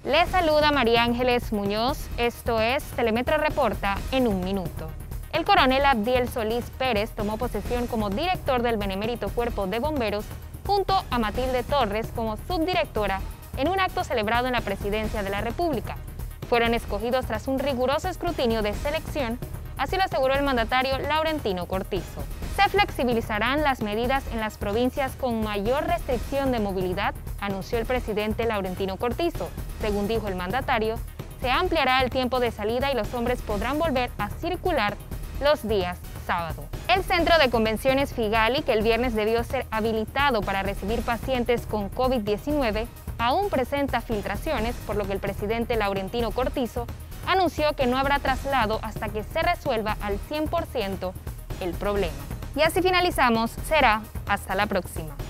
Les saluda María Ángeles Muñoz, esto es Telemetro Reporta en un minuto. El coronel Abdiel Solís Pérez tomó posesión como director del Benemérito Cuerpo de Bomberos junto a Matilde Torres como subdirectora en un acto celebrado en la Presidencia de la República. Fueron escogidos tras un riguroso escrutinio de selección, así lo aseguró el mandatario Laurentino Cortizo. Se flexibilizarán las medidas en las provincias con mayor restricción de movilidad, anunció el presidente Laurentino Cortizo. Según dijo el mandatario, se ampliará el tiempo de salida y los hombres podrán volver a circular los días sábado. El Centro de Convenciones Figali, que el viernes debió ser habilitado para recibir pacientes con COVID-19, aún presenta filtraciones, por lo que el presidente Laurentino Cortizo anunció que no habrá traslado hasta que se resuelva al 100% el problema. Y así finalizamos, será hasta la próxima.